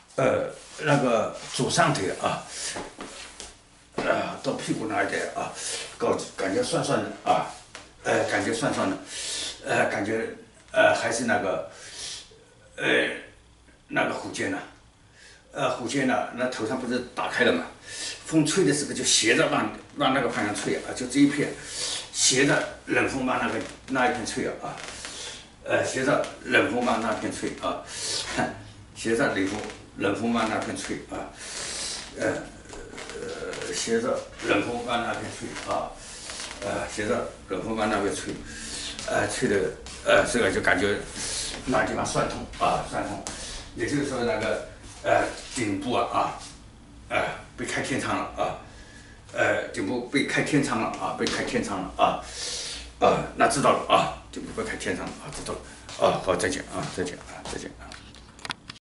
那个左上腿啊，到屁股那一点啊，感觉酸酸的啊，感觉酸酸的，感觉还是那个那个虎肩呢，虎肩呢，那头上不是打开了嘛，风吹的时候就斜着往那个方向吹啊，就这一片斜着冷风往那一片吹啊，斜着冷风往那片吹啊，斜着冷风往那片吹啊，斜着冷风往那边吹啊，斜着冷风往那边吹，吹的这个就感觉那地方酸痛啊，酸痛，也就是说那个颈部被开天窗了啊，颈部被开天窗了啊，被开天窗了啊，那知道了啊，颈部被开天窗了啊，知道了啊，好，再见啊，再见啊，再见啊。